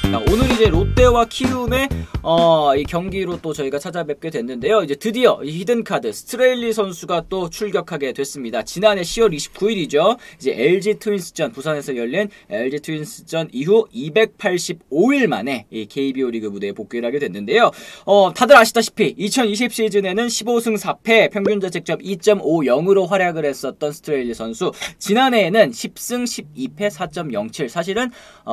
되겠습니다. 오늘 이제 롯데와 키움의 이 경기로 또 저희가 찾아뵙게 됐는데요. 이제 드디어 이 히든카드 스트레일리 선수가 또 출격하게 됐습니다. 지난해 10월 29일이죠. 이제 LG 트윈스전, 부산에서 열린 LG 트윈스전 이후 285일 만에 이 KBO 리그 무대에 복귀를 하게 됐는데요. 다들 아시다시피 2020 시즌에는 15승 4패, 평균 자책점 2.50으로 활약을 했었던 스트레일리 선수. 지난해에는 10승 12패 4.07. 사실은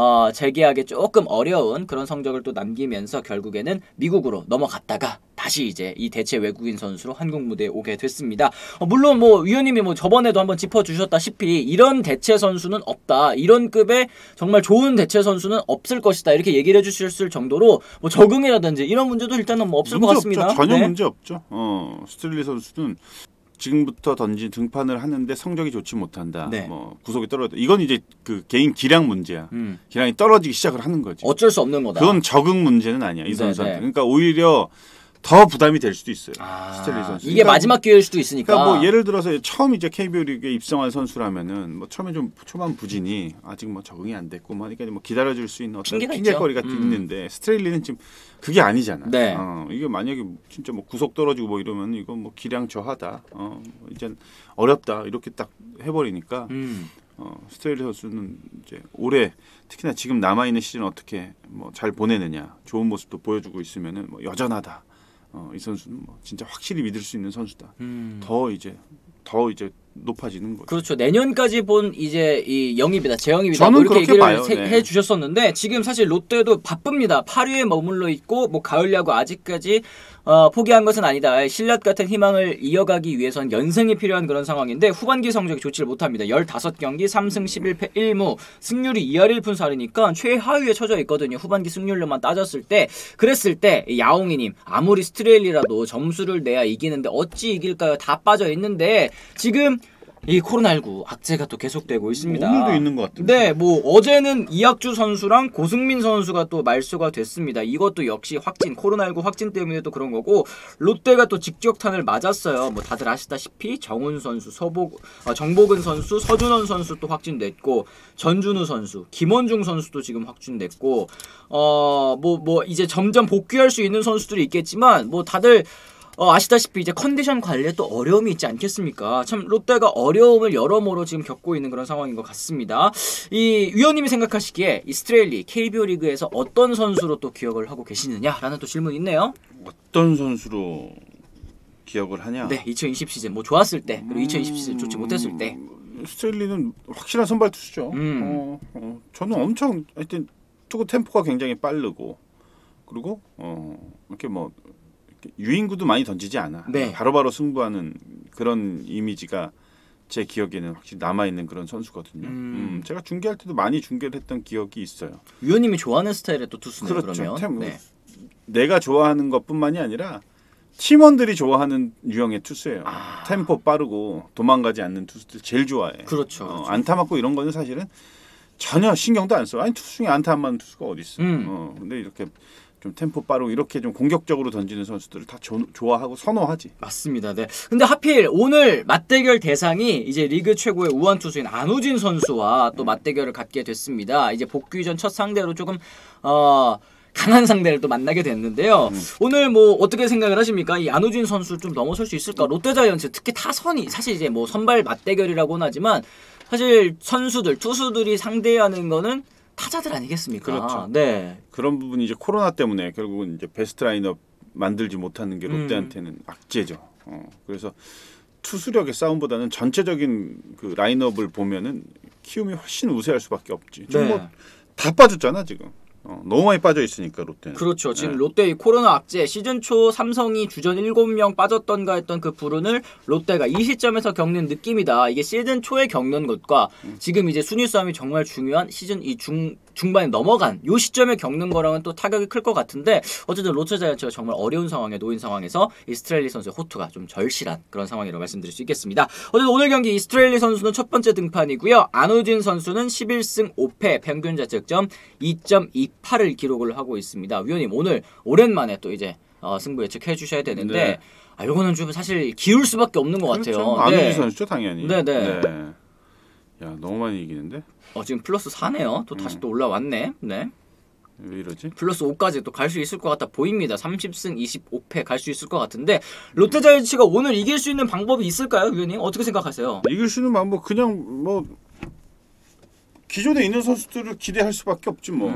재계약에 조금 어려운 그런 성적을 또 남기면서 결국에는 미국으로 넘어갔다가 다시 이제 이 대체 외국인 선수로 한국 무대에 오게 됐습니다. 물론 뭐 위원님이 뭐 저번에도 한번 짚어주셨다시피 이런 대체 선수는 없다, 이런 급의 정말 좋은 대체 선수는 없을 것이다, 이렇게 얘기를 해주셨을 정도로 뭐 적응이라든지 이런 문제도 일단은 뭐 없을 것 같습니다. 없죠. 전혀 네. 문제 없죠. 스트레일리 선수는 지금부터 던진 등판을 하는데 성적이 좋지 못한다. 네. 뭐 구속이 떨어졌다. 이건 이제 그 개인 기량 문제야. 기량이 떨어지기 시작을 하는 거지. 어쩔 수 없는 거다. 그건 적응 문제는 아니야, 이 네, 선수한테. 네. 그러니까 오히려 더 부담이 될 수도 있어요. 스트레일리 선수. 이게 그러니까 마지막 기회일 수도 있으니까. 그러니까 뭐 예를 들어서 처음 이제 KBO 리그에 입성한 선수라면은 뭐 처음에 좀 초반 부진이 아직 뭐 적응이 안 됐고 뭐 하니까 뭐 기다려줄 수 있는 어떤 핑계거리가 있는데 스트레일리는 지금 그게 아니잖아. 네. 이게 만약에 진짜 뭐 구속 떨어지고 뭐 이러면 이거 뭐 기량 저하다. 이제 어렵다 이렇게 딱 해버리니까. 스트레일리 선수는 이제 올해 특히나 지금 남아 있는 시즌 어떻게 뭐 잘 보내느냐, 좋은 모습도 보여주고 있으면은 뭐 여전하다. 이 선수는 뭐 진짜 확실히 믿을 수 있는 선수다. 더 이제 높아지는 거죠. 그렇죠. 내년까지 본 이제 이 영입이다, 재영입이다. 저는 뭐 이렇게 그렇게 얘기를 봐요. 해주셨었는데 지금 사실 롯데도 바쁩니다. 8위에 머물러 있고 뭐 가을 야구 아직까지 포기한 것은 아니다. 신라 같은 희망을 이어가기 위해선 연승이 필요한 그런 상황인데 후반기 성적이 좋지를 못합니다. 15경기 3승 11패 1무, 승률이 2할 1푼 4리니까 최하위에 처져 있거든요. 후반기 승률로만 따졌을 때. 그랬을 때 야옹이님, 아무리 스트레일리라도 점수를 내야 이기는데 어찌 이길까요? 다 빠져 있는데 지금 이 코로나19 악재가 또 계속되고 있습니다. 오늘도 있는 것 같은데. 네, 뭐 어제는 이학주 선수랑 고승민 선수가 또 말소가 됐습니다. 이것도 역시 확진, 코로나19 확진 때문에 또 그런 거고, 롯데가 또 직격탄을 맞았어요. 뭐 다들 아시다시피 정훈 선수, 정복은 선수, 서준원 선수 또 확진됐고, 전준우 선수, 김원중 선수도 지금 확진됐고, 뭐 이제 점점 복귀할 수 있는 선수들이 있겠지만, 뭐 다들 아시다시피 이제 컨디션 관리에 또 어려움이 있지 않겠습니까? 참 롯데가 어려움을 여러모로 지금 겪고 있는 그런 상황인 것 같습니다. 이 위원님이 생각하시기에 이 스트레일리 KBO 리그에서 어떤 선수로 또 기억을 하고 계시느냐라는 또 질문이 있네요. 어떤 선수로 기억을 하냐? 네, 2020 시즌 뭐 좋았을 때, 그리고 2020 시즌 좋지 못했을 때. 스트레일리는 확실한 선발 투수죠. 저는 엄청 하여튼 투구 템포가 굉장히 빠르고, 그리고 이렇게 뭐 유인구도 많이 던지지 않아. 네. 바로바로 승부하는 그런 이미지가 제 기억에는 확실히 남아있는 그런 선수거든요. 제가 중계할 때도 많이 중계를 했던 기억이 있어요. 위원님이 좋아하는 스타일의 또 투수네요. 그렇죠. 그러면. 네. 내가 좋아하는 것뿐만이 아니라 팀원들이 좋아하는 유형의 투수예요. 템포 빠르고 도망가지 않는 투수들 제일 좋아해. 그렇죠. 안타 맞고 이런 거는 사실은 전혀 신경도 안 써. 아니 투수 중에 안타 안 맞는 투수가 어디 있어. 근데 이렇게 좀 템포 빠르고 이렇게 좀 공격적으로 던지는 선수들을 다 좋아하고 선호하지. 맞습니다. 네. 근데 하필 오늘 맞대결 대상이 이제 리그 최고의 우완 투수인 안우진 선수와 또 맞대결을 갖게 됐습니다. 이제 복귀 전 첫 상대로 조금 강한 상대를 또 만나게 됐는데요. 오늘 뭐 어떻게 생각을 하십니까? 이 안우진 선수 좀 넘어설 수 있을까? 롯데자이언츠 특히 타선이 사실 이제 뭐 선발 맞대결이라고는 하지만 사실 선수들, 투수들이 상대하는 거는 타자들 아니겠습니까? 그렇죠. 네. 그런 부분이 이제 코로나 때문에 결국은 이제 베스트 라인업 만들지 못하는 게 롯데한테는 악재죠. 그래서 투수력의 싸움보다는 전체적인 그 라인업을 보면은 키움이 훨씬 우세할 수밖에 없지. 지금 네. 뭐 다 빠졌잖아 지금. 너무 많이 빠져 있으니까 롯데는. 그렇죠. 지금 롯데의 코로나 악재, 시즌 초 삼성이 주전 7명 빠졌던가 했던 그 불운을 롯데가 이 시점에서 겪는 느낌이다. 이게 시즌 초에 겪는 것과 지금 이제 순위 싸움이 정말 중요한 시즌 이 중반에 넘어간 이 시점에 겪는 거랑은 또 타격이 클 것 같은데, 어쨌든 롯데자이언츠가 정말 어려운 상황에 놓인 상황에서 이 스트레일리 선수의 호투가 좀 절실한 그런 상황이라고 말씀드릴 수 있겠습니다. 어쨌든 오늘 경기 이 스트레일리 선수는 첫 번째 등판이고요. 안우진 선수는 11승 5패, 평균 자책점 2.28을 기록을 하고 있습니다. 위원님, 오늘 오랜만에 또 이제 승부 예측해 주셔야 되는데, 네. 이거는 좀 사실 기울 수밖에 없는 것 그렇죠. 같아요. 안우진 네. 선수죠 당연히. 네네. 네. 야 너무 많이 이기는데. 지금 플러스 4네요. 또 다시 또 올라왔네. 네. 왜 이러지? 플러스 5까지 또 갈 수 있을 것 같아 보입니다. 30승 25패 갈 수 있을 것 같은데 롯데자이언츠가 오늘 이길 수 있는 방법이 있을까요, 위원님? 어떻게 생각하세요? 이길 수 있는 방법 그냥 뭐 기존에 있는 선수들을 기대할 수밖에 없지 뭐.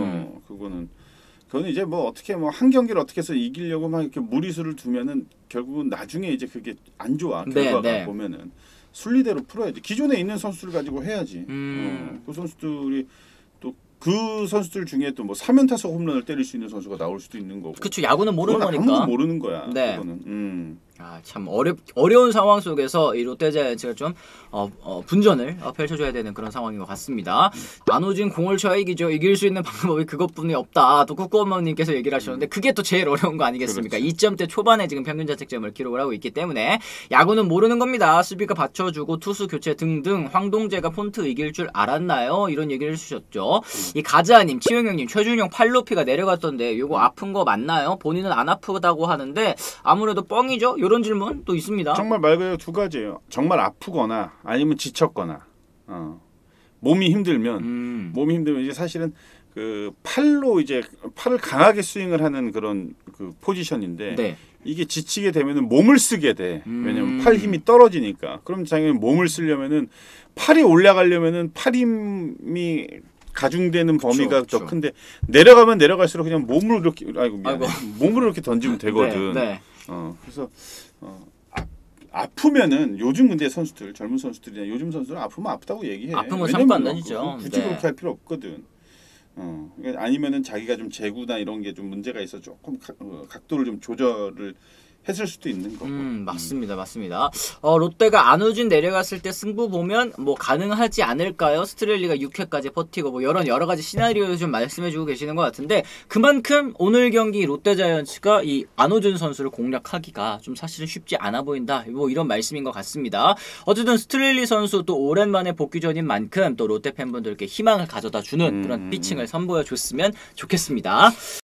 그거는 이제 뭐 어떻게 뭐 한 경기를 어떻게 해서 이기려고 막 이렇게 무리수를 두면은 결국은 나중에 이제 그게 안 좋아. 결과가 네. 보면은 순리대로 풀어야지. 기존에 있는 선수를 가지고 해야지. 그 선수들이 또 그 선수들 중에 또 뭐 3연타석 홈런을 때릴 수 있는 선수가 나올 수도 있는 거고. 그쵸, 야구는 모르는 그건 거니까. 아무도 모르는 거야. 네. 그거는. 아, 참 어려운 상황 속에서 이 롯데자이언츠가 좀 분전을 펼쳐줘야 되는 그런 상황인 것 같습니다. 안호진 공을 쳐야 이기죠. 이길 수 있는 방법이 그것뿐이 없다. 또 꾸꾸엄마님께서 얘기를 하셨는데 그게 또 제일 어려운 거 아니겠습니까? 그렇죠. 2점대 초반에 지금 평균 자책점을 기록을 하고 있기 때문에 야구는 모르는 겁니다. 수비가 받쳐주고 투수 교체 등등. 황동재가 폰트 이길 줄 알았나요? 이런 얘기를 해주셨죠. 이 가자님, 치영형님, 최준용 팔로피가 내려갔던데 요거 아픈 거 맞나요? 본인은 안 아프다고 하는데 아무래도 뻥이죠? 이런 질문 또 있습니다. 정말 말 그대로 두 가지예요. 정말 아프거나 아니면 지쳤거나 몸이 힘들면 이제 사실은 그 팔로 이제 팔을 강하게 스윙을 하는 그런 그 포지션인데 네. 이게 지치게 되면은 몸을 쓰게 돼. 왜냐면 팔 힘이 떨어지니까. 그럼 당연히 몸을 쓰려면은 팔이 올라가려면은 팔 힘이 가중되는 범위가 그쵸. 더 큰데 내려가면 내려갈수록 그냥 몸을 이렇게 몸으로 이렇게 던지면 되거든. 네. 그래서 아프면은 요즘 근데 선수들 젊은 선수들이나 요즘 선수들은 아프면 아프다고 얘기해. 아프면 왜냐면 상관 안 나죠. 굳이 네. 그렇게 할 필요 없거든. 그러니까 아니면은 자기가 좀 제구나 이런 게 좀 문제가 있어 조금 각도를 좀 조절을 했을 수도 있는 거고. 맞습니다. 롯데가 안우진 내려갔을 때 승부 보면 뭐 가능하지 않을까요? 스트렐리가 6회까지 버티고 뭐 여러 가지 시나리오 좀 말씀해주고 계시는 것 같은데 그만큼 오늘 경기 롯데자이언츠가 이 안우진 선수를 공략하기가 좀 사실은 쉽지 않아 보인다. 뭐 이런 말씀인 것 같습니다. 어쨌든 스트렐리 선수 또 오랜만에 복귀전인 만큼 또 롯데 팬분들께 희망을 가져다 주는 그런 피칭을 선보여 줬으면 좋겠습니다.